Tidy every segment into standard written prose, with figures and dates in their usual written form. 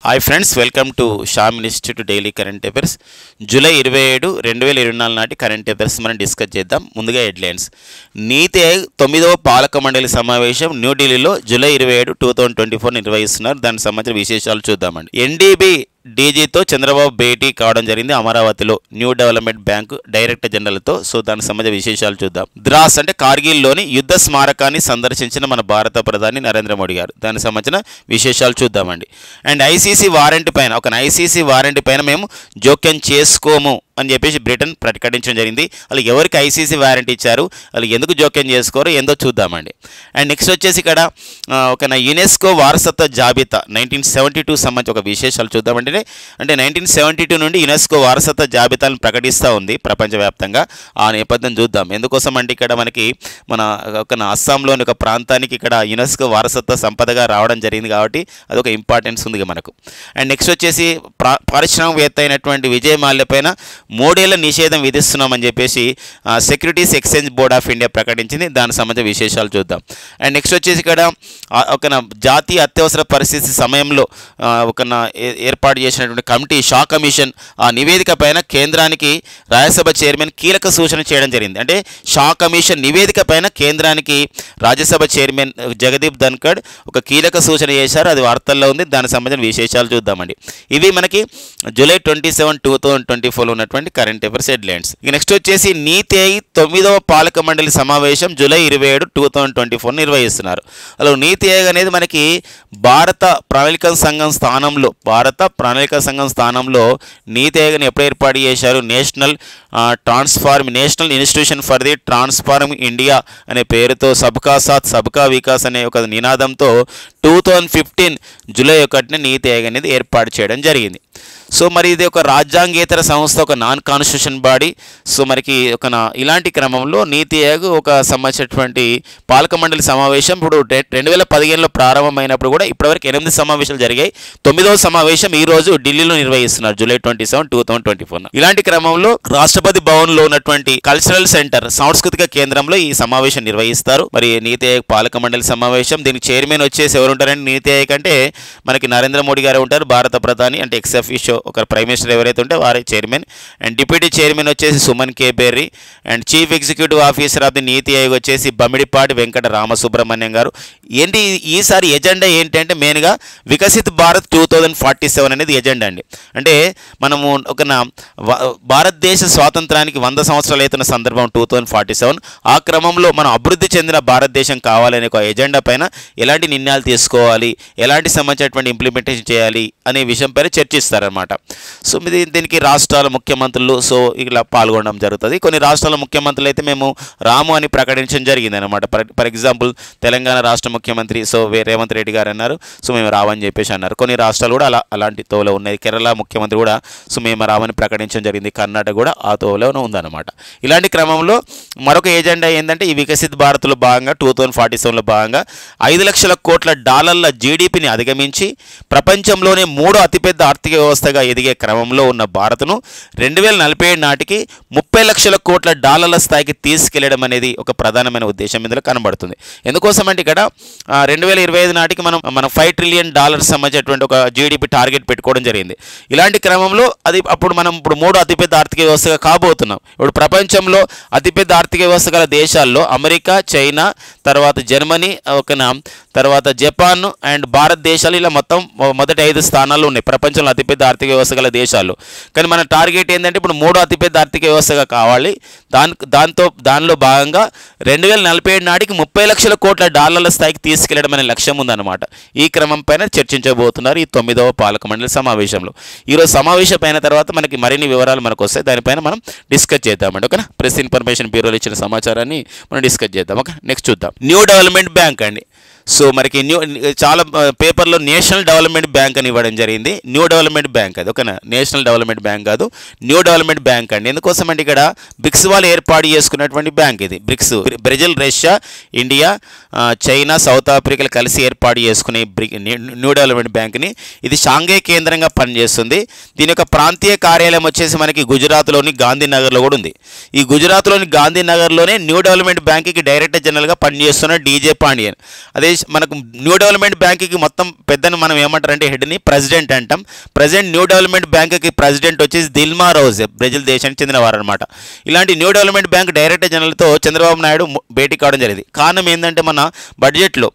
Hi friends, welcome to Sham institute daily current affairs. July 27, 2024 నాటి current affairs మనం discuss చేద్దాం. ముందుగా హెడ్లైన్స్. నీతి ఆయోగ్ 9వ పాలక మండలి సమావేశం న్యూఢిల్లీలో జూలై 27, 2024 నిర్వహిస్తున్నారు. దానికి సంబంధించిన విశేషాలు చూద్దామండి. ఎన్డీబీ డీజీతో చంద్రబాబు భేటీ కావడం జరిగింది అమరావతిలో న్యూ డెవలప్మెంట్ బ్యాంకు డైరెక్టర్ జనరల్తో. సో దానికి సంబంధించిన విశేషాలు చూద్దాం. ద్రాస్ అంటే కార్గిల్లోని యుద్ధ స్మారకాన్ని సందర్శించిన మన భారత ప్రధాని నరేంద్ర మోడీ గారు. దానికి సంబంధించిన విశేషాలు చూద్దామండి. అండ్ ఐసీసీ వారెంట్ పైన మేము జోక్యం చేసుకోము అని చెప్పేసి బ్రిటన్ ప్రకటించడం జరిగింది. వాళ్ళు ఎవరికి ఐసీసీ వారెంట్ ఇచ్చారు, వాళ్ళు ఎందుకు జోక్యం చేసుకోరు ఏందో చూద్దామండి. అండ్ నెక్స్ట్ వచ్చేసి ఇక్కడ ఒక యునెస్కో వారసత్వ జాబితా 1972 సంబంధించి ఒక విశేషాలు చూద్దామండి. అంటే 1972 నుండి యునెస్కో వారసత్వ జాబితాను ప్రకటిస్తూ ఉంది ప్రపంచవ్యాప్తంగా. ఆ నేపథ్యం చూద్దాం. ఎందుకోసం అంటే ఇక్కడ మనకి మన అస్సాంలోని ఒక ప్రాంతానికి ఇక్కడ యునెస్కో వారసత్వ సంపదగా రావడం జరిగింది కాబట్టి అదొక ఇంపార్టెన్స్ ఉంది మనకు. అండ్ నెక్స్ట్ వచ్చేసి పారిశ్రామికవేత్త అయినటువంటి విజయ్ మాల్యా పైన 3 ఏళ్ల నిషేధం విధిస్తున్నామని చెప్పేసి securities exchange board of India ప్రకటించింది. దానికి సంబంధించిన విశేషాలు చూద్దాం. అండ్ నెక్స్ట్ వచ్చేసి ఇక్కడ జాతీయ అత్యవసర పరిస్థితి సమయంలో ఏర్పాటు చేసినటువంటి కమిటీ షా కమిషన్ ఆ నివేదిక పైన కేంద్రానికి రాజ్యసభ చైర్మన్ కీలక సూచన చేయడం జరిగింది. అంటే షా కమిషన్ నివేదిక పైన కేంద్రానికి రాజ్యసభ చైర్మన్ జగదీప్ ధన్కడ్ ఒక కీలక సూచన చేశారు. అది వార్తల్లో ఉంది. దానికి సంబంధించిన విశేషాలు చూద్దామండి. ఇవి మనకి జూలై 27, 2024 ఉన్నటువంటి కరెంట్ అఫైర్స్ హెడ్లైన్స్. ఇక నెక్స్ట్ వచ్చేసి నీతి ఆయోగ్ 9వ పాలక మండలి సమావేశం జూలై 27, 2024 నిర్వహిస్తున్నారు. అలా నీతి ఆయోగ్ అనేది మనకి భారత ప్రణాళిక సంఘం స్థానంలో నీతి ఆయోగ్ని ఎప్పుడు ఏర్పాటు చేశారు? National institution for the transform India అనే పేరుతో సబ్కా సాత్ సబ్కా వికాస్ అనే ఒక నినాదంతో 2015 జూలై 1 నీతి ఆయోగ్ అనేది ఏర్పాటు చేయడం జరిగింది. సో మరి ఇది ఒక రాజ్యాంగేతర సంస్థ, ఒక నాన్ కాన్స్టిట్యూషన్ బాడీ. సో మనకి ఇలాంటి క్రమంలో నీతి ఆయోగ్ ఒక సంబంధించినటువంటి పాలక మండలి సమావేశం ఇప్పుడు 2015లో ప్రారంభమైనప్పుడు కూడా ఇప్పటివరకు 8 సమావేశాలు జరిగాయి. 9వ సమావేశం ఈ రోజు ఢిల్లీలో నిర్వహిస్తున్నారు జూలై 27, 2024. ఇలాంటి క్రమంలో రాష్ట్రపతి భవన్లో ఉన్నటువంటి కల్చరల్ సెంటర్ సాంస్కృతిక కేంద్రంలో ఈ సమావేశం నిర్వహిస్తారు. మరి నీతి ఆయోగ్ పాలక మండలి సమావేశం దీనికి చైర్మన్ వచ్చేసి ఎవరు ఉంటారంటే నీతి ఆయోగ్ అంటే మనకి నరేంద్ర మోడీ గారు ఉంటారు, భారత ప్రధాని అంటే ఎక్స్ అఫీషియో ఒక ప్రైమ్ మినిస్టర్ ఎవరైతే ఉంటే వారే చైర్మన్. అండ్ డిప్యూటీ చైర్మన్ వచ్చేసి Suman K Bery. And chief executive officer of the NITI Aayog వచ్చేసి బమిడిపాటి వెంకట రామసుబ్రహ్మణ్యం గారు. ఏంటి ఈసారి ఎజెండా ఏంటంటే మెయిన్గా వికసిత్ భారత్ 2047 అనేది ఎజెండా అండి. అంటే మనము భారతదేశ స్వాతంత్రానికి 100 సంవత్సరాలు అవుతున్న సందర్భం 2047. ఆ క్రమంలో మనం అభివృద్ధి చెందిన భారతదేశం కావాలనే ఒక ఎజెండా పైన ఎలాంటి నిర్ణయాలు తీసుకోవాలి, ఎలాంటి సంబంధించినటువంటి ఇంప్లిమెంటేషన్ చేయాలి అనే విషయం పైన చర్చిస్తారనమాట. సో దీనికి రాష్ట్రాల ముఖ్యమంత్రులు ఇలా పాల్గొనడం జరుగుతుంది. కొన్ని రాష్ట్రాల ముఖ్యమంత్రులు అయితే మేము రాము అని ప్రకటించడం జరిగింది అనమాట. ఫర్ ఎగ్జాంపుల్ తెలంగాణ రాష్ట్ర ముఖ్యమంత్రి రేవంత్ రెడ్డి గారు అన్నారు, మేము రావని చెప్పేసి అన్నారు. కొన్ని రాష్ట్రాలు కూడా అలాంటి తోలో ఉన్నాయి. కేరళ ముఖ్యమంత్రి కూడా మేము రావని ప్రకటించడం జరిగింది. కర్ణాటక కూడా ఆ తోలోనే ఉందన్నమాట. ఇలాంటి క్రమంలో మరొక ఎజెండా ఏంటంటే ఈ వికసిత్ భారత్లో భాగంగా 2047లో భాగంగా 5 లక్షల కోట్ల డాలర్ల జీడీపీని అధిగమించి ప్రపంచంలోనే 3వ అతిపెద్ద ఆర్థిక వ్యవస్థగా ఎదిగే క్రమంలో ఉన్న భారత్ను 2047 నాటికి 30 లక్షల కోట్ల డాలర్ల స్థాయికి తీసుకెళ్లడం అనేది ఒక ప్రధానమైన ఉద్దేశం ఇందులో కనబడుతుంది. ఎందుకోసం అంటే ఇక్కడ 2025 నాటికి మనం $5 ట్రిలియన్ సంబంధించినటువంటి ఒక జీడీపీ టార్గెట్ పెట్టుకోవడం జరిగింది. ఇలాంటి క్రమంలో ఇప్పుడు 3వ అతిపెద్ద ఆర్థిక వ్యవస్థగా కాబోతున్నాం. ఇప్పుడు ప్రపంచంలో అతిపెద్ద ఆర్థిక వ్యవస్థ గల దేశాల్లో అమెరికా, చైనా, తర్వాత జర్మనీ, తర్వాత జపాన్ అండ్ భారతదేశాలు ఇలా మొత్తం మొదటి 5 స్థానాల్లో ఉన్నాయి ప్రపంచంలో అతిపెద్ద ఆర్థిక వ్యవస్థ గల దేశాలు. కానీ మన టార్గెట్ ఏంటంటే ఇప్పుడు 3వ అతిపెద్ద ఆర్థిక వ్యవస్థగా కావాలి. దానిలో భాగంగా 2047 నాటికి 30 లక్షల కోట్ల డాలర్ల స్థాయికి తీసుకెళ్లడం అనే లక్ష్యం ఉందన్నమాట. ఈ క్రమం పైన చర్చించబోతున్నారు ఈ 9వ పాలక మండలి సమావేశంలో. ఈరోజు సమావేశం అయిన తర్వాత మనకి మరిన్ని వివరాలు మనకు వస్తాయి. దానిపైన మనం డిస్కస్ చేద్దామండి. ఓకేనా? ప్రెస్ ఇన్ఫర్మేషన్ బ్యూరోలో ఇచ్చిన సమాచారాన్ని మనం డిస్కస్ చేద్దాం. ఓకే, నెక్స్ట్ చూద్దాం. న్యూ డెవలప్మెంట్ బ్యాంక్ అండి. సో మనకి చాలా పేపర్లో నేషనల్ డెవలప్మెంట్ బ్యాంక్ అని ఇవ్వడం జరిగింది. న్యూ డెవలప్మెంట్ బ్యాంక్ అది, ఓకేనా? నేషనల్ డెవలప్మెంట్ బ్యాంక్ కాదు, న్యూ డెవలప్మెంట్ బ్యాంక్ అండి. ఎందుకోసం అంటే ఇక్కడ బ్రిక్స్ వాళ్ళు ఏర్పాటు చేసుకున్నటువంటి బ్యాంక్ ఇది. BRICS Brazil, Russia, India, China, South ఆఫ్రికాలు కలిసి ఏర్పాటు చేసుకునే న్యూ డెవలప్మెంట్ బ్యాంక్ని. ఇది షాంఘై కేంద్రంగా పనిచేస్తుంది. దీని యొక్క ప్రాంతీయ కార్యాలయం వచ్చేసి మనకి గుజరాత్లోని గాంధీనగర్లో కూడా ఉంది. ఈ గుజరాత్లోని గాంధీనగర్లోనే న్యూ డెవలప్మెంట్ బ్యాంక్కి డైరెక్టర్ జనరల్గా పనిచేస్తున్న డీజే పాండియన్. అదే మనకు న్యూ డెవలప్మెంట్ బ్యాంక్కి మొత్తం పెద్దని మనం ఏమంటారంటే హెడ్ని ప్రెసిడెంట్ అంటాం. ప్రెసిడెంట్ న్యూ డెవలప్మెంట్ బ్యాంక్కి ప్రెసిడెంట్ వచ్చేసి దిల్మా రౌజ్, బ్రెజిల్ దేశానికి చెందినవారు అనమాట. ఇలాంటి న్యూ డెవలప్మెంట్ బ్యాంక్ డైరెక్టర్ జనరల్తో చంద్రబాబు నాయుడు భేటీ కావడం జరిగింది. కారణం ఏంటంటే మన బడ్జెట్లో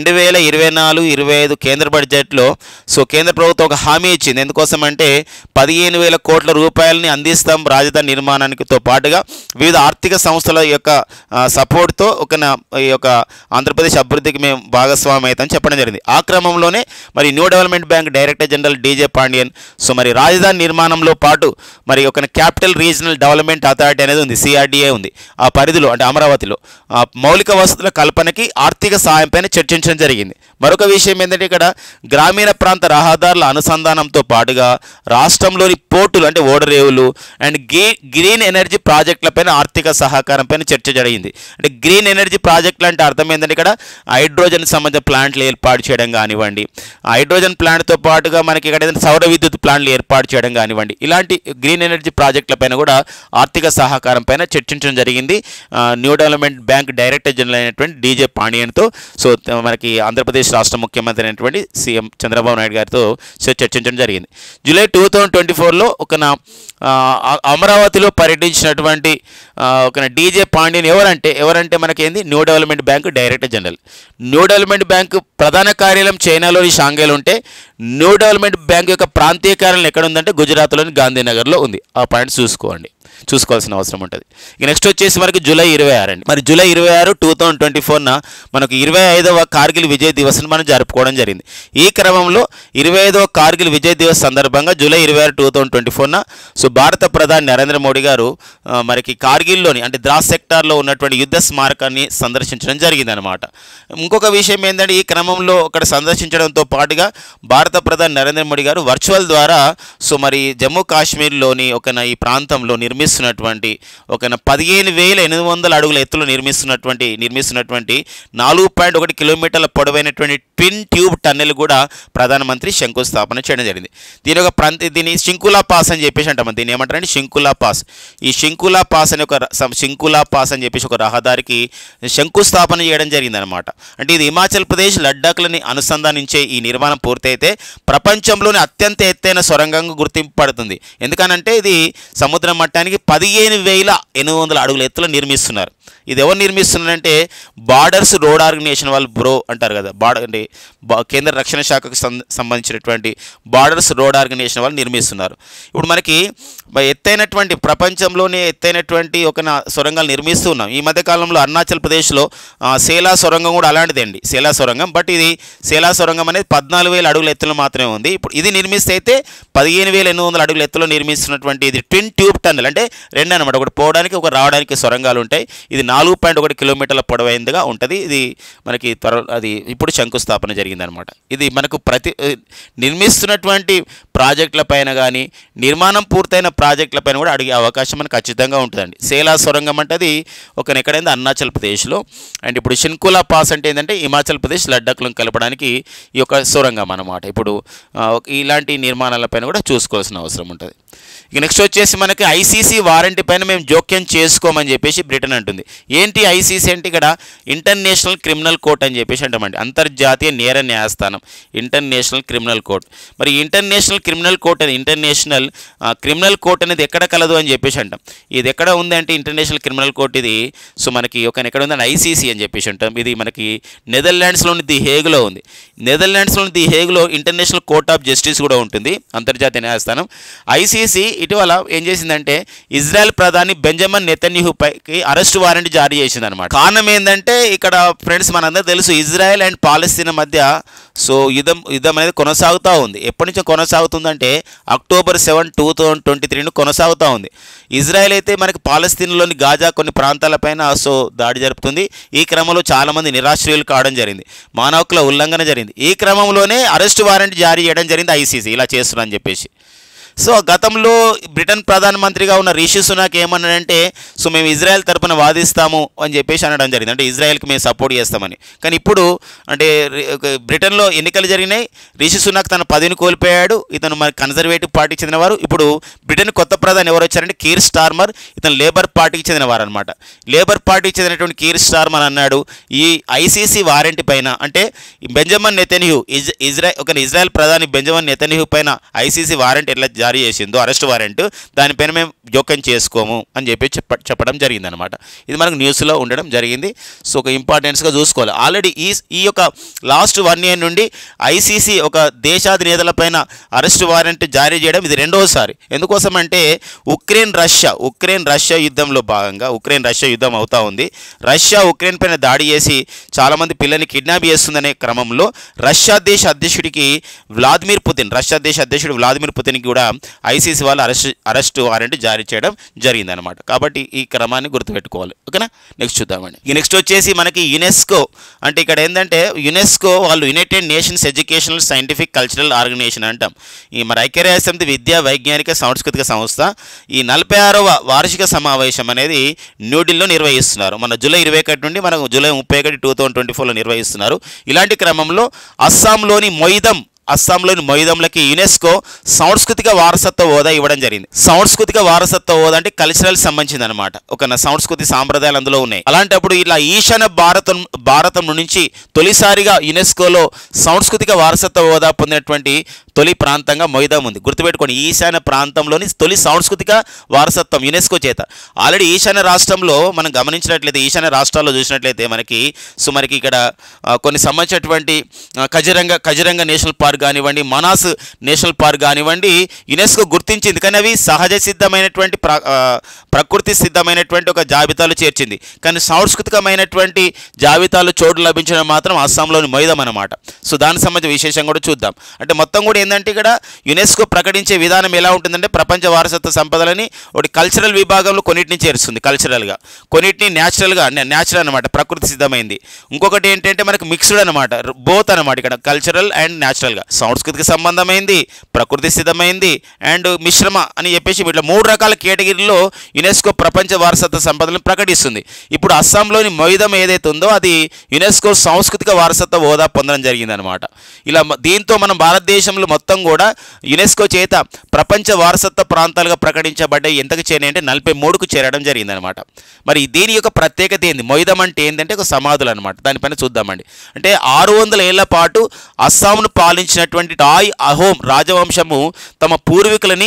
2024-25 కేంద్ర బడ్జెట్లో కేంద్ర ప్రభుత్వం ఒక హామీ ఇచ్చింది. ఎందుకోసం అంటే 15,000 కోట్ల రూపాయలని అందిస్తాం రాజధాని నిర్మాణానికితో పాటుగా వివిధ ఆర్థిక సంస్థల యొక్క సపోర్ట్తో ఈ యొక్క ఆంధ్రప్రదేశ్ అభివృద్ధికి మేము భాగస్వామి అవుతామని చెప్పడం జరిగింది. ఆ క్రమంలోనే మరి new development bank director general DJ Pandian మరి రాజధాని నిర్మాణంలో పాటు మరి ఒక క్యాపిటల్ రీజనల్ డెవలప్మెంట్ అథారిటీ అనేది ఉంది, సిఆర్డీఏ ఉంది. ఆ పరిధిలో అంటే అమరావతిలో మౌలిక వసతుల కల్పనకి ఆర్థిక సహాయం పైన చర్చించడం జరిగింది. మరొక విషయం ఏంటంటే ఇక్కడ గ్రామీణ ప్రాంత రహదారుల అనుసంధానంతో పాటుగా రాష్ట్రంలోని పోర్టులు అంటే ఓడరేవులు అండ్ గ్రీన్ ఎనర్జీ ప్రాజెక్టులపైన ఆర్థిక సహకారం పైన చర్చ జరిగింది. అంటే గ్రీన్ ఎనర్జీ ప్రాజెక్టులు అంటే అర్థం ఏంటంటే ఇక్కడ హైడ్రోజన్ సంబంధించిన ప్లాంట్లు ఏర్పాటు చేయడం కానివ్వండి, హైడ్రోజన్ ప్లాంట్తో పాటుగా మనకి ఇక్కడ ఏదైనా సౌర విద్యుత్ ప్లాంట్లు ఏర్పాటు చేయడం కానివ్వండి, ఇలాంటి గ్రీన్ ఎనర్జీ ప్రాజెక్టులపైన కూడా ఆర్థిక సహకారం పైన చర్చించడం జరిగింది new development bank director general అయినటువంటి డీజే పాండియన్తో. మనకి ఆంధ్రప్రదేశ్ రాష్ట్ర ముఖ్యమంత్రి అయినటువంటి సీఎం చంద్రబాబు నాయుడు గారితో చర్చించడం జరిగింది. జూలై 2024లో అమరావతిలో పర్యటించినటువంటి డీజే పాండియన్ ఎవరంటే మనకేంది new development bank director general. New development bank ప్రధాన కార్యాలయం చైనాలోని షాంఘైలో ఉంటే న్యూ డెవలప్మెంట్ బ్యాంక్ యొక్క ప్రాంతీయ కార్యాలయం ఎక్కడ ఉందంటే గుజరాత్లోని గాంధీనగర్లో ఉంది. ఆ పాయింట్ చూసుకోవాల్సిన అవసరం ఉంటుంది. ఇక నెక్స్ట్ వచ్చేసి మనకి జూలై 26 అండి. మరి జూలై 26, 2024న మనకు 25వ కార్గిల్ విజయ్ దివస్ని మనం జరుపుకోవడం జరిగింది. ఈ క్రమంలో 25వ కార్గిల్ విజయ్ దివస్ సందర్భంగా జూలై 26, 2024న భారత ప్రధాని నరేంద్ర మోడీ గారు మనకి కార్గిల్లోని అంటే ద్రాస్ సెక్టార్లో ఉన్నటువంటి యుద్ధ స్మారకాన్ని సందర్శించడం జరిగిందనమాట. ఇంకొక విషయం ఏంటంటే ఈ క్రమంలో అక్కడ సందర్శించడంతో పాటుగా భారత ప్రధాని నరేంద్ర మోడీ గారు వర్చువల్ ద్వారా మరి జమ్మూ కాశ్మీర్లోని ఈ ప్రాంతంలో నిర్మిస్తున్నటువంటి 15,800 అడుగుల ఎత్తులో నిర్మిస్తున్నటువంటి 4.1 కిలోమీటర్ల పొడవైనటువంటి ట్విన్ ట్యూబ్ టన్నెల్ కూడా ప్రధానమంత్రి శంకుస్థాపన చేయడం జరిగింది. దీని శంకులా పాస్ అని చెప్పేసి అంటాం. దీన్ని ఏమంటారంటే శంకులా పాస్. ఈ శంకులా పాస్ అని చెప్పేసి ఒక రహదారికి శంకుస్థాపన చేయడం జరిగిందనమాట. అంటే ఇది హిమాచల్ ప్రదేశ్ లడ్డాఖ్లని అనుసంధానించే ఈ నిర్మాణం పూర్తయితే ప్రపంచంలోని అత్యంత ఎత్తైన సొరంగంగా గుర్తింపు పడుతుంది. ఎందుకనంటే ఇది సముద్ర మట్టానికి 15,800 అడుగుల ఎత్తులో నిర్మిస్తున్నారు. ఇది ఎవరు నిర్మిస్తున్నారంటే బార్డర్స్ రోడ్ ఆర్గనైజేషన్ వాళ్ళు అంటారు కదా, అంటే కేంద్ర రక్షణ శాఖకు సంబంధించినటువంటి బార్డర్స్ రోడ్ ఆర్గనైజేషన్ వాళ్ళు నిర్మిస్తున్నారు. ఇప్పుడు మనకి ఎత్తైనటువంటి ప్రపంచంలోనే ఎత్తైనటువంటి సొరంగాలు నిర్మిస్తూ ఉన్నాం. ఈ మధ్యకాలంలో అరుణాచల్ ప్రదేశ్లో సేలా సొరంగం కూడా అలాంటిదే అండి, సేలా సొరంగం. బట్ ఇది సేలా సొరంగం అనేది 14,000 అడుగుల ఎత్తులో మాత్రమే ఉంది. ఇప్పుడు ఇది నిర్మిస్తే అయితే 15,800 అడుగుల ఎత్తులో నిర్మిస్తున్నటువంటి ఇది ట్విన్ ట్యూబ్ టన్నెల్ అంటే రెండు అనమాట, ఒకటి పోవడానికి ఒక రావడానికి సొరంగాలు ఉంటాయి. ఇది 4.1 కిలోమీటర్ల పొడవైందిగా ఉంటుంది. ఇది మనకి అది ఇప్పుడు శంకుస్థాపన జరిగిందనమాట. ఇది మనకు నిర్మిస్తున్నటువంటి ప్రాజెక్టుల పైన కానీ నిర్మాణం పూర్తయిన ప్రాజెక్టుల పైన కూడా అడిగే అవకాశం మనకు ఖచ్చితంగా ఉంటుందండి. సేలా సొరంగం అంటే అది ఎక్కడైంది అరుణాచల్ ప్రదేశ్లో. అండ్ ఇప్పుడు శంకులా పాస్ అంటే ఏంటంటే హిమాచల్ ప్రదేశ్ లడ్డాఖ్లను కలపడానికి ఈ యొక్క సొరంగం అన్నమాట. ఇప్పుడు ఇలాంటి నిర్మాణాలపైన కూడా చూసుకోవాల్సిన అవసరం ఉంటుంది. ఇక నెక్స్ట్ వచ్చేసి మనకి ఐసీసీ వారంటీ పైన మేము జోక్యం చేసుకోమని చెప్పేసి బ్రిటన్ అంటుంది. ఏంటి ఐసీసీ అంటే ఇక్కడ ఇంటర్నేషనల్ క్రిమినల్ కోర్ట్ అని చెప్పేసి అంటామండి, అంతర్జాతీయ నేర న్యాయస్థానం, ఇంటర్నేషనల్ క్రిమినల్ కోర్ట్. మరి ఇంటర్నేషనల్ క్రిమినల్ కోర్ట్ అని ఇంటర్నేషనల్ క్రిమినల్ కోర్ట్ అనేది ఎక్కడ కలదు అని చెప్పేసి అంటాం. ఇది ఎక్కడ ఉంది అంటే ఇంటర్నేషనల్ క్రిమినల్ కోర్ట్ ఇది మనకి ఎక్కడ ఉందంటే ఐసీసీ అని చెప్పేసి అంటాం. ఇది మనకి నెదర్లాండ్స్లోని ది హేగ్లో ఉంది. నెదర్లాండ్స్లోని ది హేగ్లో ఇంటర్నేషనల్ కోర్ట్ ఆఫ్ జస్టిస్ కూడా ఉంటుంది, అంతర్జాతీయ న్యాయస్థానం. ఐసీసీ ఇటీవల ఏం చేసిందంటే ఇజ్రాయెల్ ప్రధాని బెంజమిన్ నెతన్యాహుపైకి అరెస్ట్ వారెంట్ జారీ చేసింది అనమాట. కారణం ఏంటంటే ఇక్కడ ఫ్రెండ్స్ మనందరూ తెలుసు ఇజ్రాయెల్ అండ్ పాలస్తీనా మధ్య యుద్ధం అనేది కొనసాగుతూ ఉంది. ఎప్పటి నుంచో కొనసాగుతుందంటే October 7, 2023 కొనసాగుతూ ఉంది. ఇజ్రాయెల్ అయితే మనకి పాలస్తీనాలోని గాజా కొన్ని ప్రాంతాలపైన దాడి జరుపుతుంది. ఈ క్రమంలో చాలామంది నిరాశ్రయులు కావడం జరిగింది, మానవ హక్కుల ఉల్లంఘన జరిగింది. ఈ క్రమంలోనే అరెస్ట్ వారెంట్ జారీ చేయడం జరిగింది ఐసీసీ ఇలా చేస్తున్నారని చెప్పేసి. సో గతంలో బ్రిటన్ ప్రధానమంత్రిగా ఉన్న రిషి సునాక్ ఏమన్నాడంటే సో మేము ఇజ్రాయెల్ తరపున వాదిస్తాము అని చెప్పేసి అనడం జరిగింది, అంటే ఇజ్రాయెల్కి మేము సపోర్ట్ చేస్తామని. కానీ ఇప్పుడు అంటే బ్రిటన్లో ఎన్నికలు జరిగినాయి, రిషి సునాక్ తన పదవిని కోల్పోయాడు, ఇతను మరి కన్జర్వేటివ్ పార్టీకి చెందినవారు. ఇప్పుడు బ్రిటన్ కొత్త ప్రధాని ఎవరు వచ్చారంటే కీర్ స్టార్మర్, ఇతను లేబర్ పార్టీకి చెందినవారు అనమాట. లేబర్ పార్టీకి చెందినటువంటి కీర్ స్టార్మర్ అన్నాడు ఈ ఐసీసీ వారెంట్ పైన, అంటే బెంజమిన్ నెతన్యాహు ఇజ్రాయెల్ ప్రధాని బెంజమిన్ నెతన్యాహు పైన ఐసీసీ వారెంట్ ఎట్లా జారీ చేసిందో అరెస్ట్ వారెంట్, దానిపైన మేము జోక్యం చేసుకోము అని చెప్పి చెప్పడం జరిగిందనమాట. ఇది మనకు న్యూస్లో ఉండడం జరిగింది. సో ఒక ఇంపార్టెన్స్గా చూసుకోవాలి. ఆల్రెడీ ఈ యొక్క లాస్ట్ 1 year నుండి ఐసీసీ ఒక దేశాధినేతలపైన అరెస్ట్ వారెంట్ జారీ చేయడం ఇది రెండోసారి. ఎందుకోసం అంటే ఉక్రెయిన్ రష్యా యుద్ధంలో భాగంగా ఉక్రెయిన్ రష్యా యుద్ధం అవుతా ఉంది. రష్యా ఉక్రెయిన్ పైన దాడి చేసి చాలామంది పిల్లల్ని కిడ్నాప్ చేస్తుందనే క్రమంలో రష్యా దేశ అధ్యక్షుడు వ్లాదిమిర్ పుతిన్కి కూడా ఐసీసీ వాళ్ళు అరెస్ట్ వారెంట్ జారీ చేయడం జరిగిందనమాట. కాబట్టి ఈ క్రమాన్ని గుర్తుపెట్టుకోవాలి. ఓకేనా, నెక్స్ట్ చూద్దామండి. నెక్స్ట్ వచ్చేసి మనకి యునెస్కో, అంటే ఇక్కడ ఏంటంటే యునెస్కో వాళ్ళు United Nations Educational Scientific Cultural Organization అంటాం. ఈ మన ఐక్యరాజ్య సమితి విద్యా వైజ్ఞానిక సాంస్కృతిక సంస్థ ఈ 46వ వార్షిక సమావేశం అనేది న్యూఢిల్లీలో నిర్వహిస్తున్నారు. మన జూలై 21 నుండి మనకు జూలై 31, 2024లో నిర్వహిస్తున్నారు. ఇలాంటి క్రమంలో అస్సాంలోని మొయిదంలకి యునెస్కో సాంస్కృతిక వారసత్వ హోదా ఇవ్వడం జరిగింది. సాంస్కృతిక వారసత్వ హోదా అంటే కల్చరల్ సంబంధించింది అనమాట. ఒక సంస్కృతి సాంప్రదాయాలు అందులో ఉన్నాయి. అలాంటప్పుడు ఇలా ఈశాన్య భారతం నుంచి తొలిసారిగా యునెస్కోలో సాంస్కృతిక వారసత్వ హోదా పొందినటువంటి తొలి ప్రాంతంగా మొయిదం ఉంది. గుర్తుపెట్టుకోండి, ఈశాన్య ప్రాంతంలోని తొలి సాంస్కృతిక వారసత్వం యునెస్కో చేత. ఆల్రెడీ ఈశాన్య రాష్ట్రంలో మనం గమనించినట్లయితే, ఈశాన్య రాష్ట్రాల్లో చూసినట్లయితే మనకి ఇక్కడ కొన్ని సంబంధించినటువంటి కజిరంగ నేషనల్ పార్క్ కానివ్వండి, మనాస్ నేషనల్ పార్క్ కానివ్వండి యునెస్కో గుర్తించింది. కానీ అవి సహజ సిద్ధమైనటువంటి ప్రకృతి సిద్ధమైనటువంటి ఒక జాబితాలో చేర్చింది. కానీ సాంస్కృతికమైనటువంటి జాబితాలో చోటు లభించడం మాత్రం అస్సాంలోని మొయిదం అనమాట. సో దానికి సంబంధించిన విశేషం కూడా చూద్దాం. అంటే మొత్తం కూడా ఏంటంటే ఇక్కడ యునెస్కో ప్రకటించే విధానం ఎలా ఉంటుందంటే ప్రపంచ వారసత్వ సంపదలని ఒకటి కల్చరల్ విభాగంలో కొన్నిటిని చేరుస్తుంది కల్చరల్గా, కొన్నిటిని న్యాచురల్ అనమాట ప్రకృతి సిద్ధమైంది. ఇంకొకటి ఏంటంటే మనకి మిక్స్డ్ అనమాట, బోత్ అనమాట. ఇక్కడ కల్చరల్ అండ్ న్యాచురల్గా సాంస్కృతిక సంబంధమైంది, ప్రకృతి సిద్ధమైంది అండ్ మిశ్రమ అని చెప్పేసి ఇట్లా 3 రకాల కేటగిరీలో యునెస్కో ప్రపంచ వారసత్వ సంపదలను ప్రకటిస్తుంది. ఇప్పుడు అస్సాంలోని మొయిదం ఏదైతే ఉందో అది యునెస్కో సాంస్కృతిక వారసత్వ హోదా పొందడం జరిగిందనమాట. ఇలా దీంతో మనం భారతదేశంలో మొత్తం కూడా యునెస్కో చేత ప్రపంచ వారసత్వ ప్రాంతాలుగా ప్రకటించబడ్డాయి. ఎంతకు చేరాయి అంటే 43కు చేరడం జరిగిందనమాట. మరి దీని యొక్క ప్రత్యేకత ఏంది? మొయిదం అంటే ఏంటంటే ఒక సమాధులు అనమాట. దానిపైన చూద్దామండి. అంటే 600 ఏళ్ల పాటు అస్సాంను పాలించినటువంటి టాయ్ అహోం రాజవంశము తమ పూర్వీకులని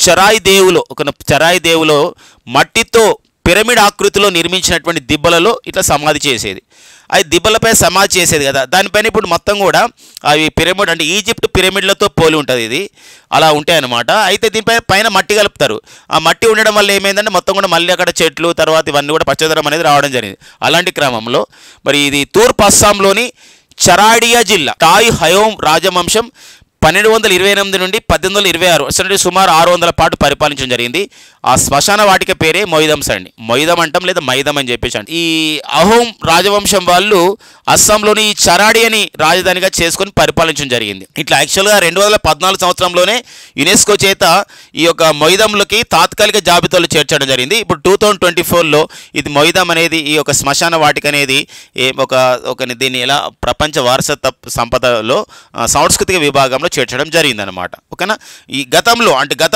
చరాయి దేవులో మట్టితో పిరమిడ్ ఆకృతిలో నిర్మించినటువంటి దిబ్బలలో ఇట్లా సమాధి చేసేది. అది దిబ్బలపై సమాధి చేసేది కదా, దానిపైన ఇప్పుడు మొత్తం కూడా అవి పిరమిడ్ అంటే ఈజిప్ట్ పిరమిడ్లతో పోలి ఉంటుంది. ఇది అలా ఉంటాయన్నమాట. అయితే దీనిపైన మట్టి కలుపుతారు. ఆ మట్టి ఉండడం వల్ల ఏమైందంటే మొత్తం కూడా మళ్ళీ అక్కడ చెట్లు తర్వాత ఇవన్నీ కూడా పచ్చదనం అనేది రావడం జరిగింది. అలాంటి క్రమంలో మరి ఇది తూర్పు అస్సాంలోని చరాడియా జిల్లా టాయ్ హయోం రాజవంశం 1228 నుండి 1826 అంటే సుమారు 600 పాటు పరిపాలించడం జరిగింది. ఆ శ్మశాన వాటిక పేరే మొయిదమ్స్ అండి. మొయిదం అంటాం లేదా మైదం అని చెప్పేసి అండి. ఈ అహోం రాజవంశం వాళ్ళు అస్సాంలోని ఈ చరాడియాని రాజధానిగా చేసుకొని పరిపాలించడం జరిగింది. ఇట్లా యాక్చువల్గా 2014 సంవత్సరంలోనే యునెస్కో చేత ఈ యొక్క మొయిదంలకి తాత్కాలిక జాబితాలో చేర్చడం జరిగింది. ఇప్పుడు 2024లో ఇది మొయిదం అనేది ఈ యొక్క శ్మశాన వాటిక అనేది దీన్ని ఎలా ప్రపంచ వారసత్వ సంపదలో సాంస్కృతిక విభాగంలో చేర్చడం జరిగిందనమాట. ఓకేనా. ఈ గతంలో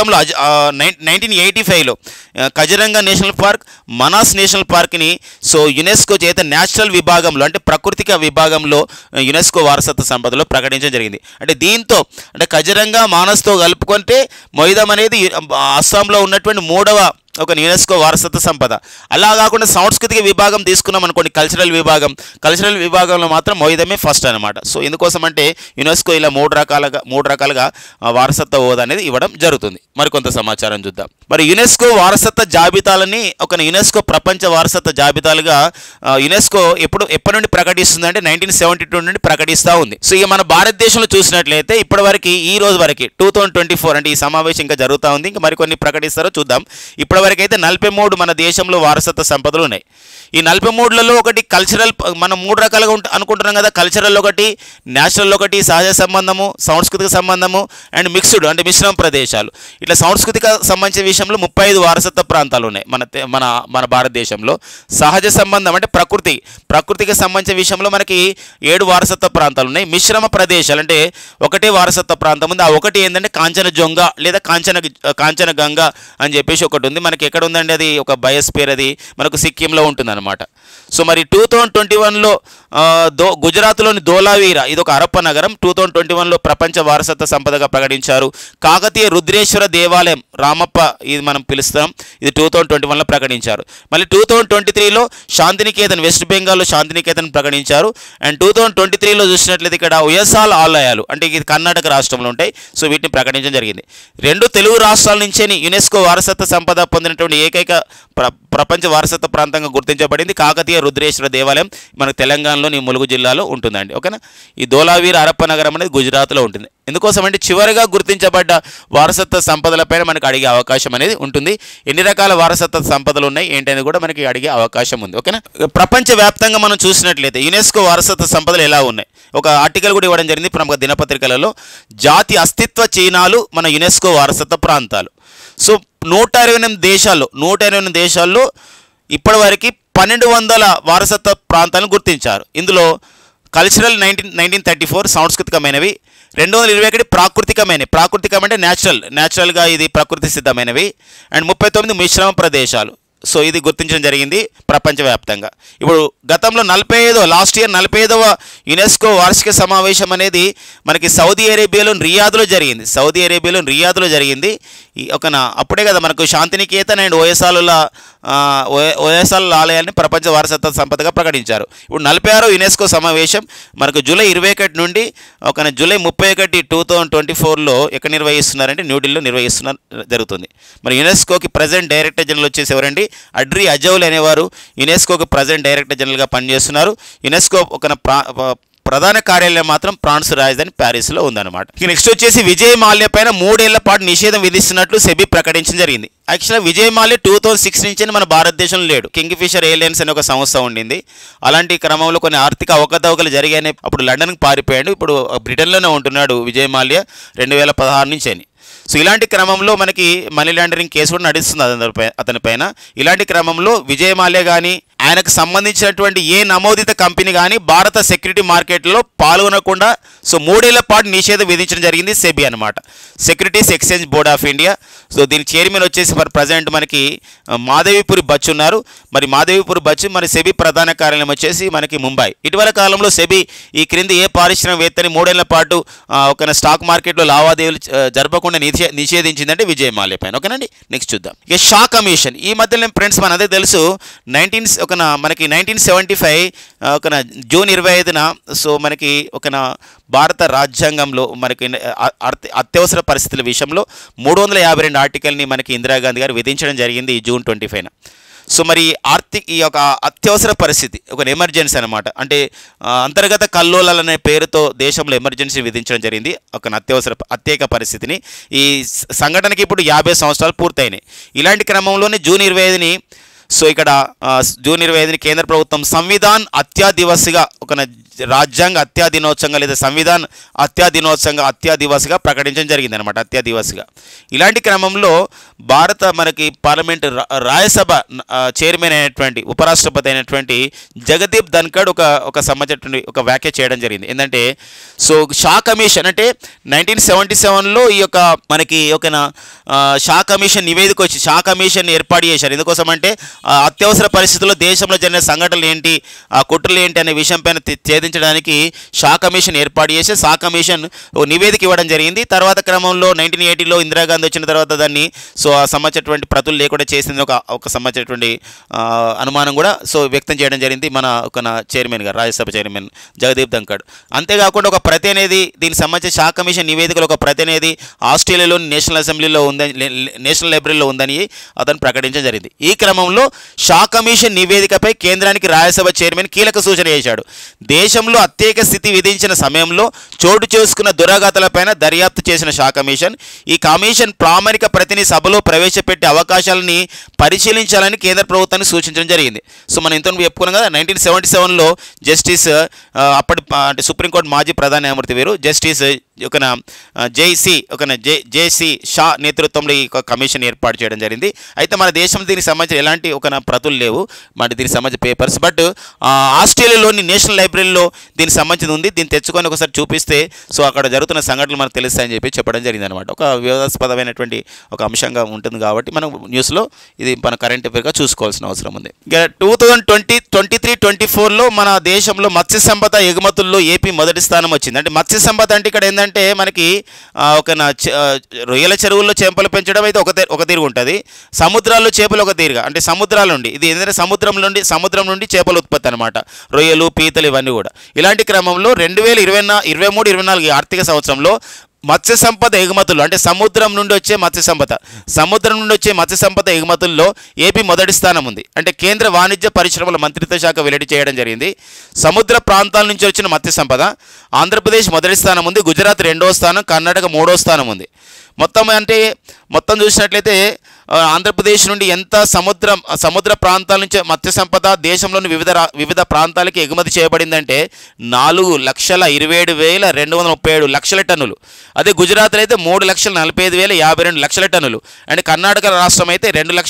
1985లో Kaziranga national park, Manas national పార్క్ని యునెస్కో చేత నేషనల్ విభాగంలో అంటే ప్రకృతిక విభాగంలో యునెస్కో వారసత్వ సంపదలో ప్రకటించడం జరిగింది. అంటే దీంతో అంటే కజిరంగ మానస్తో కలుపుకుంటే మొయిదం అనేది అస్సాంలో ఉన్నటువంటి 3వ ఒక యునెస్కో వారసత్వ సంపద. అలా కాకుండా సాంస్కృతిక విభాగం తీసుకున్నాం అనుకోండి, కల్చరల్ విభాగంలో మాత్రం మొయిదమే ఫస్ట్ అనమాట. సో ఎందుకోసం అంటే యునెస్కో ఇలా 3 రకాలుగా వారసత్వ హోదా అనేది ఇవ్వడం జరుగుతుంది. మరికొంత సమాచారం చూద్దాం. మరి యునెస్కో వారసత్వ జాబితాలని యునెస్కో ప్రపంచ వారసత్వ జాబితాలుగా యునెస్కో ఎప్పటి నుండి ప్రకటిస్తుంది అంటే 1972 నుండి ప్రకటిస్తూ ఉంది. సో ఇక మన భారతదేశంలో చూసినట్లయితే ఇప్పటివరకు ఈ రోజు వరకు 2024 అంటే ఈ సమావేశం ఇంకా జరుగుతూ ఉంది, ఇంకా మరికొన్ని ప్రకటిస్తారో చూద్దాం. ఇప్పటివరకు అయితే 43 మన దేశంలో వారసత్వ సంపదలు ఉన్నాయి. ఈ 43లలో ఒకటి కల్చరల్, మనం 3 రకాలుగా అనుకుంటున్నాం కదా, కల్చరల్ ఒకటి, నేచురల్ ఒకటి, సహజ సంబంధము, సాంస్కృతిక సంబంధము అండ్ మిక్స్డ్ అంటే మిశ్రమ ప్రదేశాలు. ఇట్లా సాంస్కృతిక సంబంధించిన విషయంలో 35 వారసత్వ ప్రాంతాలు ఉన్నాయి మన భారతదేశంలో. సహజ సంబంధం అంటే ప్రకృతికి సంబంధించిన విషయంలో మనకి 7 వారసత్వ ప్రాంతాలు ఉన్నాయి. మిశ్రమ ప్రదేశాలు అంటే ఒకటే వారసత్వ ప్రాంతం ఉంది. ఆ ఒకటి ఏంటంటే కాంచనజంగ లేదా కాంచనగంగా అని చెప్పేసి ఒకటి ఉంది. మనకి ఎక్కడ ఉందండి అది, ఒక బయోస్పియర్, అది మనకు సిక్కింలో ఉంటుంది అనమాట. సో మరి 2021లో గుజరాత్లోని ధోలావీరా, ఇది ఒక హరప్ప నగరం, 2021లో ప్రపంచ వారసత్వ సంపదగా ప్రకటించారు. కాకతీయ రుద్రేశ్వర దేవాలయం రామప్ప, ఇది మనం పిలుస్తాం, ఇది 2021లో ప్రకటించారు. మళ్ళీ 2023లో శాంతినికేతన్, వెస్ట్ బెంగాల్లో శాంతినికేతన్ ప్రకటించారు. అండ్ 2023లో చూసినట్లయితే ఇక్కడ ఉయసాల ఆలయాలు అంటే ఇది కర్ణాటక రాష్ట్రంలో ఉంటాయి. సో వీటిని ప్రకటించడం జరిగింది. 2 తెలుగు రాష్ట్రాల నుంచే యునెస్కో వారసత్వ సంపద పొందినటువంటి ఏకైక ప్రపంచ వారసత్వ ప్రాంతంగా గుర్తించబడింది కాకతీయ రుద్రేశ్వర దేవాలయం మనకు తెలంగాణలోని ములుగు జిల్లాలో ఉంటుందండి. ఓకేనా. ఈ ధోలావీర హరప్ప నగరం అనేది గుజరాత్లో ఉంటుంది. ఎందుకోసం అంటే చివరిగా గుర్తించబడ్డ వారసత్వ సంపదలపైన మనకు అడిగే అవకాశం అనేది ఉంటుంది. ఎన్ని రకాల వారసత్వ సంపదలు ఉన్నాయి ఏంటనేది కూడా మనకి అడిగే అవకాశం ఉంది. ఓకేనా. ప్రపంచవ్యాప్తంగా మనం చూసినట్లయితే యునెస్కో వారసత్వ సంపదలు ఎలా ఉన్నాయి, ఒక ఆర్టికల్ కూడా ఇవ్వడం జరిగింది ప్రముఖ దినపత్రికలలో. జాతి అస్తిత్వ చిహ్నాలు మన యునెస్కో వారసత్వ ప్రాంతాలు. సో 128 దేశాల్లో ఇప్పటివరకు 1200 వారసత్వ ప్రాంతాలను గుర్తించారు. ఇందులో కల్చరల్ 1934 సాంస్కృతికమైనవి, 221 ప్రాకృతికం అంటే న్యాచురల్గా ఇది ప్రకృతి సిద్ధమైనవి, అండ్ 39 మిశ్రమ ప్రదేశాలు. సో ఇది గుర్తించడం జరిగింది ప్రపంచవ్యాప్తంగా. ఇప్పుడు గతంలో లాస్ట్ ఇయర్ 45వ యునెస్కో వార్షిక సమావేశం అనేది మనకి సౌదీ అరేబియాలోని రియాద్లో జరిగింది. అప్పుడే కదా మనకు శాంతినికేతన్ అండ్ ఓయసాల ఆలయాన్ని ప్రపంచ వారసత్వ సంపదగా ప్రకటించారు. ఇప్పుడు 46వ యునెస్కో సమావేశం మనకు జూలై 21 నుండి జూలై 31, 2024లో ఎక్కడ నిర్వహిస్తున్నారంటే న్యూఢిల్లీలో జరుగుతుంది. మరి యునెస్కోకి ప్రజెంట్ డైరెక్టర్ జనరల్ వచ్చేసి ఎవరండి, అడ్రి అజౌల్ అనేవారు యునెస్కోకి ప్రజెంట్ డైరెక్టర్ జనరల్గా పనిచేస్తున్నారు. యునెస్కో ప్రధాన కార్యాలయం మాత్రం ఫ్రాన్స్ రాజధాని ప్యారిస్లో ఉందన్నమాట. నెక్స్ట్ వచ్చేసి విజయ్ మాల్యా పైన 3 ఏళ్ల పాటు నిషేధం విధిస్తున్నట్లు సెబీ ప్రకటించడం జరిగింది. యాక్చువల్గా విజయ్ మాల్యా 2006 నుంచి మన భారతదేశంలో లేడు. కింగ్ ఫిషర్ ఎయిర్లైన్స్ అనే ఒక సంస్థ ఉండింది. అలాంటి క్రమంలో కొన్ని ఆర్థిక అవకతవకలు జరిగాయని అప్పుడు లండన్కి పారిపోయాడు. ఇప్పుడు బ్రిటన్లోనే ఉంటున్నాడు విజయ్ మాల్యా 2016 నుంచి అని. సో ఇలాంటి క్రమంలో మనకి మనీ లాండరింగ్ కేసు కూడా నడుస్తుంది అతని పైన. ఇలాంటి క్రమంలో విజయ్ మాల్యా కానీ ఆయనకు సంబంధించినటువంటి ఏ నమోదిత కంపెనీ కానీ భారత సెక్యూరిటీ మార్కెట్లో పాల్గొనకుండా 3 ఏళ్ల పాటు నిషేధం విధించడం జరిగింది సెబీ అనమాట, securities exchange board of India. So దీని చైర్మన్ వచ్చేసి ప్రజెంట్ మనకి మాధవీపురి బచ్చు ఉన్నారు. మరి మాధవీపురి బచ్చు మరి సెబీ ప్రధాన కార్యాలయం వచ్చేసి మనకి ముంబై. ఇటీవల కాలంలో సెబీ ఈ క్రింది ఏ పారిశ్రామికవేత్తని 3 ఏళ్ల పాటు స్టాక్ మార్కెట్లో లావాదేవీలు జరపకుండా నిషేధించిందంటే విజయ్ మాల్యా పైన. ఓకేనండి. నెక్స్ట్ చూద్దాం. ఇక షా కమిషన్. ఈ మధ్యలో ఫ్రెండ్స్ మనదే తెలుసు, 1975 జూన్ 25న సో మనకి భారత రాజ్యాంగంలో మనకి అత్యవసర పరిస్థితుల విషయంలో 352 ఆర్టికల్ని మనకి ఇందిరాగాంధీ గారు విధించడం జరిగింది ఈ జూన్ 25న. సో మరి ఈ యొక్క అత్యవసర పరిస్థితి ఎమర్జెన్సీ అనమాట. అంటే అంతర్గత కల్లోలాలు అనే పేరుతో దేశంలో ఎమర్జెన్సీ విధించడం జరిగింది, ప్రత్యేక పరిస్థితిని. ఈ సంఘటనకి ఇప్పుడు 50 సంవత్సరాలు పూర్తయినాయి. ఇలాంటి క్రమంలోనే జూన్ 25ని కేంద్ర ప్రభుత్వం సంవిధాన్ హత్యా దివస్గా రాజ్యాంగ హత్యా దినోత్సవంగా లేదా సంవిధాన్ హత్యా దివస్గా ప్రకటించడం జరిగింది అనమాట, హత్యా దివస్గా. ఇలాంటి క్రమంలో భారత మనకి పార్లమెంటు రాజ్యసభ చైర్మన్ అయినటువంటి ఉపరాష్ట్రపతి అయినటువంటి జగదీప్ ధన్ఖడ్ ఒక సంబంధించినటువంటి ఒక వ్యాఖ్య చేయడం జరిగింది. ఏంటంటే షా కమిషన్ అంటే 1977లో ఈ యొక్క మనకి షా కమిషన్ నివేదిక వచ్చి షా కమిషన్ ఏర్పాటు చేశారు. ఎందుకోసం అంటే అత్యవసర పరిస్థితుల్లో దేశంలో జరిగిన సంఘటనలు ఏంటి, కుట్రలు ఏంటి అనే విషయం పైన ఛేదించడానికి షా కమిషన్ ఏర్పాటు చేసి షా కమిషన్ నివేదిక ఇవ్వడం జరిగింది. తర్వాత క్రమంలో 1980లో ఇందిరాగాంధీ వచ్చిన తర్వాత దాన్ని సో ఆ సంబంధించినటువంటి ప్రతులు లేకుండా చేసింది ఒక సంబంధించినటువంటి అనుమానం కూడా సో వ్యక్తం చేయడం జరిగింది మన ఒక చైర్మన్ గారు, రాజ్యసభ చైర్మన్ జగదీప్ ధంకడ్. అంతేకాకుండా ఒక ప్రతినిధి దీనికి సంబంధించి షా కమిషన్ నివేదికలో ఒక ప్రతినిధి ఆస్ట్రేలియాలోని నేషనల్ అసెంబ్లీలో ఉందని, నేషనల్ లైబ్రరీలో ఉందని అతను ప్రకటించడం జరిగింది. ఈ క్రమంలో షా కమిషన్ నివేదికపై కేంద్రానికి రాజ్యసభ చైర్మన్ కీలక సూచన చేశాడు. దేశంలో అత్యధిక స్థితి విధించిన సమయంలో చోటు చేసుకున్న దురాఘాతాలపైన దర్యాప్తు చేసిన షా కమిషన్ ఈ కమిషన్ ప్రామాణిక ప్రతినిధి సభలో ప్రవేశపెట్టే అవకాశాలని పరిశీలించాలని కేంద్ర ప్రభుత్వానికి సూచించడం జరిగింది. సో మనం ఇంతకు చెప్పుకున్నాం కదా, 1977లో జస్టిస్ అప్పటి అంటే సుప్రీంకోర్టు మాజీ ప్రధాన న్యాయమూర్తి వీరు జస్టిస్ జేసీ షా నేతృత్వంలో ఈ కమిషన్ ఏర్పాటు చేయడం జరిగింది. అయితే మన దేశంలో దీనికి సంబంధించిన ఎలాంటి ప్రతులు లేవు, మరి దీనికి సంబంధించిన పేపర్స్. బట్ ఆస్ట్రేలియాలోని నేషనల్ లైబ్రరీలో దీనికి సంబంధించి ఉంది. దీన్ని తెచ్చుకొని ఒకసారి చూపిస్తే సో అక్కడ జరుగుతున్న సంఘటనలు మనకు తెలుస్తాయని చెప్పి చెప్పడం జరిగింది అనమాట. ఒక వివాదాస్పదమైనటువంటి ఒక అంశంగా ఉంటుంది కాబట్టి మనం న్యూస్లో ఇది మన కరెంట్ అఫేర్గా చూసుకోవాల్సిన అవసరం ఉంది. ఇక 2023-24లో మన దేశంలో మత్స్య సంపద ఎగుమతుల్లో ఏపీ మొదటి స్థానం వచ్చింది. అంటే మత్స్య సంపద అంటే ఇక్కడ ఏంటంటే మనకి రొయ్యల చెరువుల్లో చేపలు పెంచడం అయితే ఒక తీరుగా ఉంటుంది, సముద్రాల్లో చేపలు ఒక తీరుగా, అంటే సముద్రాల నుండి ఇది ఏంటంటే సముద్రం నుండి చేపల ఉత్పత్తి అనమాట, రొయ్యలు పీతలు ఇవన్నీ కూడా. ఇలాంటి క్రమంలో 2023-24 ఆర్థిక సంవత్సరంలో మత్స్య సంపద ఎగుమతులు అంటే సముద్రం నుండి వచ్చే మత్స్య సంపద ఎగుమతుల్లో ఏపీ మొదటి స్థానం ఉంది. అంటే కేంద్ర వాణిజ్య పరిశ్రమల మంత్రిత్వ శాఖ వెల్లడి చేయడం జరిగింది. సముద్ర ప్రాంతాల నుంచి వచ్చిన మత్స్య సంపద ఆంధ్రప్రదేశ్ మొదటి స్థానం ఉంది, గుజరాత్ 2వ స్థానం, కర్ణాటక 3వ స్థానం ఉంది. మొత్తం చూసినట్లయితే ఆంధ్రప్రదేశ్ నుండి ఎంత సముద్ర ప్రాంతాల నుంచి మత్స్య సంపద దేశంలోని వివిధ ప్రాంతాలకి ఎగుమతి చేయబడిందంటే 4,27,237 లక్షల టన్నులు. అదే గుజరాత్లో అయితే 3,45,052 లక్షల టన్నులు. అండ్ కర్ణాటక రాష్ట్రం అయితే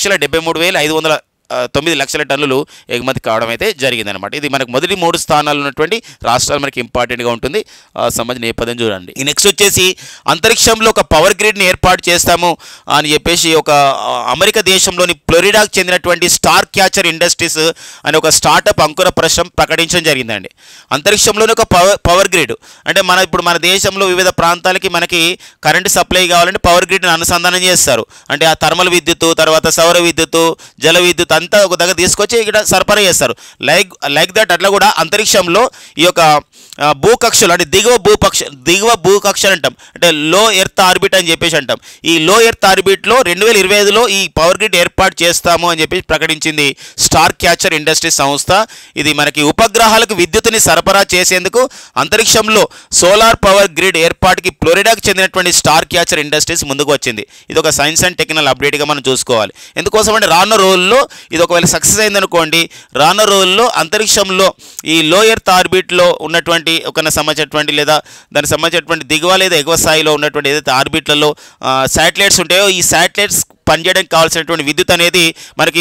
2,73,509 లక్షల టన్నులు ఎగుమతి కావడం అయితే జరిగిందనమాట. ఇది మనకు మొదటి 3 స్థానాలు ఉన్నటువంటి రాష్ట్రాలు మనకి ఇంపార్టెంట్గా ఉంటుంది. సంబంధించిన నేపథ్యం చూడండి. ఈ నెక్స్ట్ వచ్చేసి అంతరిక్షంలో ఒక పవర్ గ్రిడ్ని ఏర్పాటు చేస్తాము అని చెప్పేసి ఒక అమెరికా దేశంలోని ఫ్లోరిడాకు చెందినటువంటి స్టార్ క్యాచర్ ఇండస్ట్రీస్ అనే ఒక స్టార్టప్ అంకుర ప్రశ్న ప్రకటించడం జరిగిందండి. అంతరిక్షంలోని ఒక పవర్ గ్రిడ్ అంటే ఇప్పుడు మన దేశంలో వివిధ ప్రాంతాలకి మనకి కరెంటు సప్లై కావాలంటే పవర్ గ్రిడ్ని అనుసంధానం చేస్తారు. అంటే ఆ థర్మల్ విద్యుత్తు, తర్వాత సౌర విద్యుత్తు, జల విద్యుత్ అంతా ఒక దగ్గర తీసుకొచ్చి ఇక్కడ సరఫరా చేస్తారు. లైక్ దట్ అట్లా కూడా అంతరిక్షంలో ఈ యొక్క భూకక్షలు అంటే దిగువ భూకక్షలు అంటాం, అంటే లో ఎర్త్ ఆర్బిట్ అని చెప్పేసి అంటాం. ఈ లో ఎర్త్ ఆర్బిట్లో 2025లో ఈ పవర్ గ్రిడ్ ఏర్పాటు చేస్తాము అని చెప్పి ప్రకటించింది స్టార్ క్యాచర్ ఇండస్ట్రీస్ సంస్థ. ఇది మనకి ఉపగ్రహాలకు విద్యుత్తుని సరఫరా చేసేందుకు అంతరిక్షంలో సోలార్ పవర్ గ్రిడ్ ఏర్పాటుకి ఫ్లోరిడాకు చెందినటువంటి స్టార్ క్యాచర్ ఇండస్ట్రీస్ ముందుకు వచ్చింది. ఇది ఒక సైన్స్ అండ్ టెక్నాలజీ అప్డేట్గా మనం చూసుకోవాలి. ఎందుకోసం అంటే రానున్న రోజుల్లో ఇది ఒకవేళ సక్సెస్ అయిందనుకోండి, రానున్న రోజుల్లో అంతరిక్షంలో ఈ లో ఎర్త్ ఆర్బిట్లో ఉన్నటువంటి ఒక సంబంధించినటువంటి లేదా దానికి సంబంధించినటువంటి దిగువ లేదా ఎగువ స్థాయిలో ఉన్నటువంటి ఏదైతే ఆర్బిట్లలో శాటిలైట్స్ ఉంటాయో ఈ శాటిలైట్స్ పనిచేయడానికి కావాల్సినటువంటి విద్యుత్ అనేది మనకి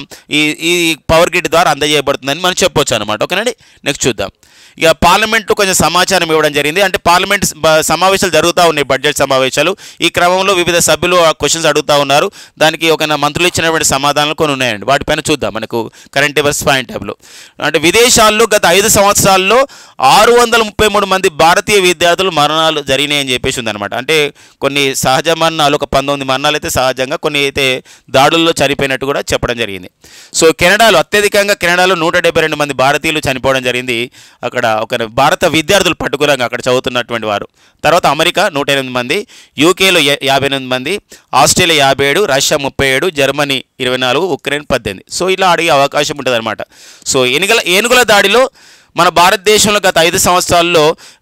ఈ పవర్ గ్రిడ్ ద్వారా అందజేయబడుతుందని మనం చెప్పొచ్చు అనమాట. ఓకేనండి, నెక్స్ట్ చూద్దాం. ఇక పార్లమెంట్లో కొంచెం సమాచారం ఇవ్వడం జరిగింది. అంటే పార్లమెంట్ సమావేశాలు జరుగుతూ ఉన్నాయి, బడ్జెట్ సమావేశాలు. ఈ క్రమంలో వివిధ సభ్యులు క్వశ్చన్స్ అడుగుతూ ఉన్నారు. దానికి మంత్రులు ఇచ్చినటువంటి సమాధానాలు కొన్ని ఉన్నాయండి. వాటిపైన చూద్దాం మనకు కరెంట్ అఫైర్స్ పాయింట్ ఆఫ్లో. అంటే విదేశాల్లో గత 5 సంవత్సరాల్లో 633 మంది భారతీయ విద్యార్థులు మరణాలు జరిగినాయని చెప్పేసి ఉందన్నమాట. అంటే కొన్ని సహజ మరణాలు, ఒక 19 మరణాలు అయితే సహజంగా, కొన్ని అయితే దాడుల్లో చనిపోయినట్టు కూడా చెప్పడం జరిగింది. సో అత్యధికంగా కెనడాలో 172 మంది భారతీయులు చనిపోవడం జరిగింది. అక్కడ ఒక భారత విద్యార్థులు పట్టుకురంగా అక్కడ చదువుతున్నటువంటి వారు. తర్వాత అమెరికా 108 మంది, యూకేలో 58 మంది, ఆస్ట్రేలియా 57, రష్యా 37, జర్మనీ 24, ఉక్రెయిన్ 18. సో ఇలా అడిగే అవకాశం ఉంటుంది అనమాట. సో ఏనుగుల దాడిలో మన భారతదేశంలో గత 5 సంవత్సరాల్లో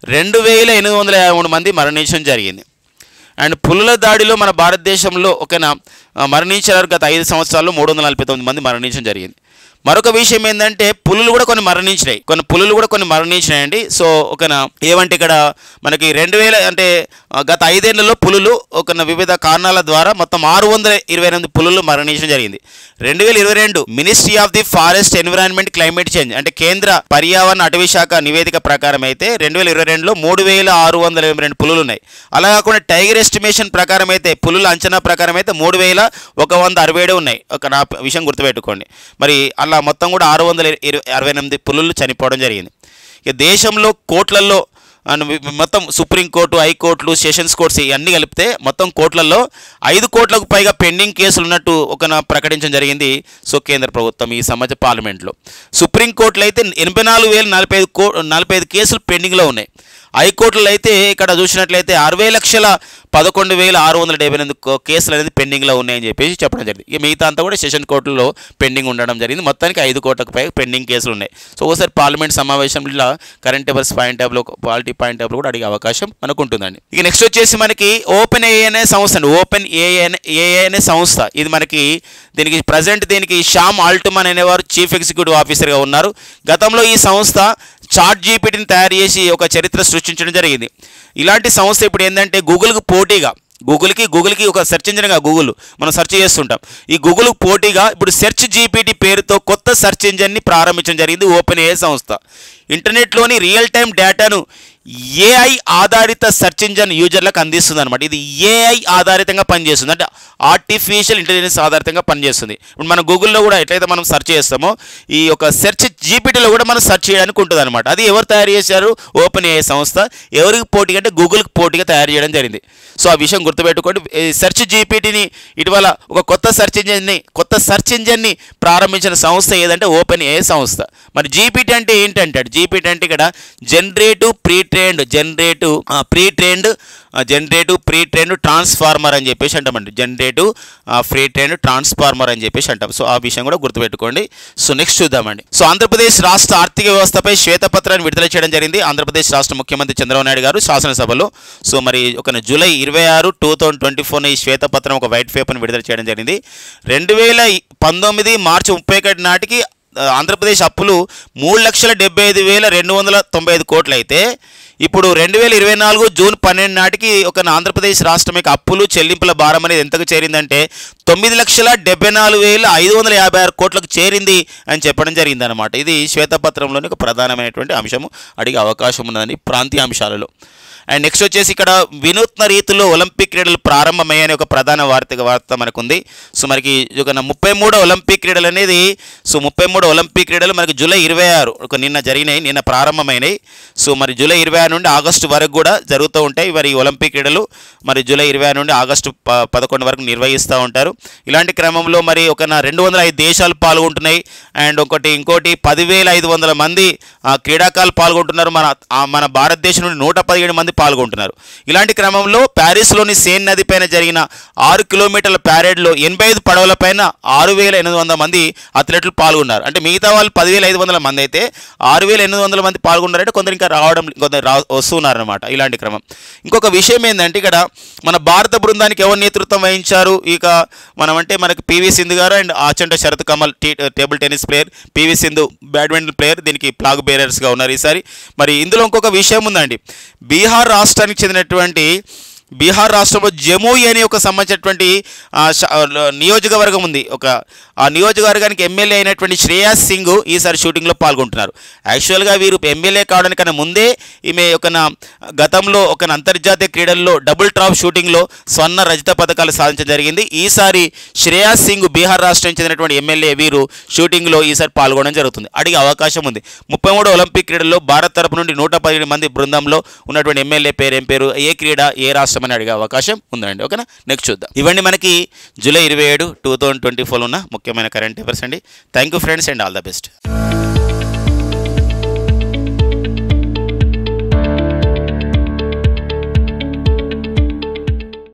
2,853 మంది మరణించడం జరిగింది. అండ్ పులుల దాడిలో మన భారతదేశంలో మరణించారు గత 5 సంవత్సరాల్లో 349 మంది మరణించడం జరిగింది. మరొక విషయం ఏంటంటే పులులు కూడా కొన్ని మరణించినాయండి. సో ఏమంటే ఇక్కడ మనకి 2000 అంటే గత 5 ఏళ్లలో పులులు వివిధ కారణాల ద్వారా మొత్తం 628 పులులు మరణించడం జరిగింది. 2022 ministry of the forest environment climate change అంటే కేంద్ర పర్యావరణ అటవీ శాఖ నివేదిక ప్రకారం అయితే 2022లో 3,622 పులులు ఉన్నాయి. అలా కాకుండా టైగర్ ఎస్టిమేషన్ ప్రకారం అయితే పులుల అంచనా ప్రకారం అయితే 3,167 ఉన్నాయి. నా విషయం గుర్తుపెట్టుకోండి. మరి అలా మొత్తం కూడా 668 పులులు చనిపోవడం జరిగింది. ఇక దేశంలో కోట్లల్లో మొత్తం సుప్రీంకోర్టు, హైకోర్టులు, సెషన్స్ కోర్ట్స్ ఇవన్నీ కలిపితే మొత్తం కోట్లలో 5 కోట్లకు పైగా పెండింగ్ కేసులు ఉన్నట్టు ప్రకటించడం జరిగింది. సో కేంద్ర ప్రభుత్వం ఈ సంబంధించిన పార్లమెంట్లో. సుప్రీంకోర్టులో అయితే 84,045 కేసులు పెండింగ్లో ఉన్నాయి. హైకోర్టులో అయితే ఇక్కడ చూసినట్లయితే 60,11,678 కేసులు అనేది పెండింగ్లో ఉన్నాయని చెప్పేసి చెప్పడం జరిగింది. ఇక మిగతా అంతా కూడా సెషన్ కోర్టులో పెండింగ్ ఉండడం జరిగింది. మొత్తానికి 5 కోట్లకు పైగా పెండింగ్ కేసులు ఉన్నాయి. సో ఒకసారి పార్లమెంట్ సమావేశంలో కరెంట్ అఫైర్స్ పాయింట్ ఆఫ్లో, పాలిటీ పాయింట్ ఆఫ్లో కూడా అడిగే అవకాశం మనకు ఉంటుందండి. ఇక నెక్స్ట్ వచ్చేసి మనకి ఓపెన్ ఏఐ అనే సంస్థ అండి. ఓపెన్ ఏఐ అనే సంస్థ ఇది మనకి దీనికి శ్యామ్ ఆల్ట్మన్ అనేవారు చీఫ్ ఎగ్జిక్యూటివ్ ఆఫీసర్గా ఉన్నారు. గతంలో ఈ సంస్థ చాట్ జీపీటీని తయారు చేసి ఒక చరిత్ర సృష్టించడం జరిగింది. ఇలాంటి సంస్థ ఇప్పుడు ఏంటంటే గూగుల్కి పోటీగా, గూగుల్కి ఒక సెర్చ్ ఇంజిన్గా గూగుల్ మనం సెర్చ్ చేస్తుంటాం. ఈ గూగుల్కి పోటీగా ఇప్పుడు సెర్చ్ జీపీటీ పేరుతో కొత్త సెర్చ్ ఇంజిన్ని ప్రారంభించడం జరిగింది ఓపెన్ ఏఐ సంస్థ. ఇంటర్నెట్లోని రియల్ టైం డేటాను ఏఐ ఆధారిత సెర్చ్ ఇంజిన్ యూజర్లకు అందిస్తుంది అనమాట. ఇది ఏఐ ఆధారితంగా పనిచేస్తుంది, అంటే ఆర్టిఫిషియల్ ఇంటెలిజెన్స్ ఆధారితంగా పనిచేస్తుంది. ఇప్పుడు మన గూగుల్లో కూడా ఎట్లయితే మనం సెర్చ్ చేస్తామో ఈ యొక్క సెర్చ్ జీపీటీలో కూడా మనం సెర్చ్ చేయడానికి ఉంటుంది అనమాట. అది ఎవరు తయారు చేశారు? ఓపెన్ ఏఐ సంస్థ. ఎవరికి పోటీగా అంటే గూగుల్కి పోటీగా తయారు చేయడం జరిగింది. సో ఆ విషయం గుర్తుపెట్టుకోండి. సెర్చ్ జీపీటీని ఇటీవల ఒక కొత్త సెర్చ్ ఇంజిన్ని ప్రారంభించిన సంస్థ ఏదంటే ఓపెన్ ఏఐ సంస్థ. మరి జీపీటీ అంటే ఏంటంటే ఇక్కడ జనరేటివ్ ప్రీ ట్రైన్డ్ ట్రాన్స్ఫార్మర్ అని చెప్పేసి అంటామండి. జనరేటివ్ ప్రీ ట్రైన్డ్ ట్రాన్స్ఫార్మర్ అని చెప్పేసి అంటాం. సో ఆ విషయం కూడా గుర్తుపెట్టుకోండి. సో నెక్స్ట్ చూద్దామండి. సో ఆంధ్రప్రదేశ్ రాష్ట్ర ఆర్థిక వ్యవస్థపై శ్వేతపత్రాన్ని విడుదల చేయడం జరిగింది ఆంధ్రప్రదేశ్ రాష్ట్ర ముఖ్యమంత్రి చంద్రబాబు నాయుడు గారు శాసనసభలో. సో మరి ఒక జూలై 26, 2024 ఈ శ్వేతపత్రం ఒక వైట్ పేపర్ని విడుదల చేయడం జరిగింది. 2019 మార్చి 31 నాటికి ఆంధ్రప్రదేశ్ అప్పులు 3,75,295 కోట్లు అయితే ఇప్పుడు 2024 జూన్ 12 నాటికి ఆంధ్రప్రదేశ్ రాష్ట్రం యొక్క అప్పులు చెల్లింపుల భారం అనేది ఎంతకు చేరిందంటే 9,74,556 కోట్లకు చేరింది అని చెప్పడం జరిగింది అనమాట. ఇది శ్వేతపత్రంలోని ఒక ప్రధానమైనటువంటి అంశము, అడిగే అవకాశం ఉన్నదని ప్రాంతీయ అంశాలలో. అండ్ నెక్స్ట్ వచ్చేసి ఇక్కడ వినూత్న రీతిలో ఒలింపిక్ క్రీడలు ప్రారంభమయ్యాయని ఒక ప్రధాన వార్త మనకు ఉంది. సో మనకి 33వ ఒలింపిక్ క్రీడలు అనేది 33 ఒలింపిక్ క్రీడలు మనకి జూలై 26 నిన్న జరిగినాయి, నిన్న ప్రారంభమైనాయి. సో మరి జూలై 26 నుండి ఆగస్టు వరకు కూడా జరుగుతూ ఉంటాయి. మరి ఒలింపిక్ క్రీడలు మరి జూలై 26 నుండి ఆగస్టు 11 వరకు నిర్వహిస్తూ ఉంటారు. ఇలాంటి క్రమంలో మరి 205 దేశాలు పాల్గొంటున్నాయి. అండ్ ఇంకోటి 10,500 మంది క్రీడాకారులు పాల్గొంటున్నారు. మన భారతదేశం నుండి 117 మంది పాల్గొంటున్నారు. ఇలాంటి క్రమంలో ప్యారిస్లోని సేన్ నది పైన జరిగిన 6 కిలోమీటర్ల ప్యారేడ్లో 85 పడవల పైన 6,800 మంది అథ్లెట్లు పాల్గొన్నారు. అంటే మిగతా వాళ్ళు 10,500 మంది అయితే 6,800 మంది పాల్గొన్నారంటే కొందరు ఇంకా వస్తున్నారనమాట. ఇలాంటి క్రమం. ఇంకొక విషయం ఏంటంటే ఇక్కడ మన భారత బృందానికి ఎవరు నేతృత్వం వహించారు? మనకి పివి సింధు గారు and Achanta Sharath Kamal table tennis player, PV Sindhu badminton player దీనికి ఫ్లాగ్ బేరర్స్గా ఉన్నారు ఈసారి. మరి ఇందులో ఇంకొక విషయం ఉందండి. బీహార్ రాష్ట్రానికి చెందినటువంటి బీహార్ రాష్ట్రంలో జముయి అనే ఒక సంబంధించినటువంటి నియోజకవర్గం ఉంది. ఆ నియోజకవర్గానికి ఎమ్మెల్యే అయినటువంటి శ్రేయాస్ సింగ్ ఈసారి షూటింగ్లో పాల్గొంటున్నారు. యాక్చువల్గా వీరు ఎమ్మెల్యే కావడానికన్నా ముందే ఈమె గతంలో అంతర్జాతీయ క్రీడల్లో డబుల్ ట్రాప్ షూటింగ్లో స్వర్ణ రజత పథకాలు సాధించడం జరిగింది. ఈసారి శ్రేయాస్ సింగ్ బీహార్ రాష్ట్రం చెందినటువంటి ఎమ్మెల్యే వీరు షూటింగ్లో ఈసారి పాల్గొనడం జరుగుతుంది. అడిగే అవకాశం ఉంది. 33 ఒలింపిక్ క్రీడల్లో భారత్ తరపు నుండి 117 మంది బృందంలో ఉన్నటువంటి ఎమ్మెల్యే పేరు ఏం పేరు, ఏ క్రీడ, ఏ రాష్ట్రం అని అడిగే అవకాశం ఉందండి. ఓకేనా, నెక్స్ట్ చూద్దాం. ఇవన్నీ మనకి జూలై 27, 2024 ఉన్న ముఖ్యమైన కరెంట్ అఫైర్స్ అండి. Thank you friends and all the best.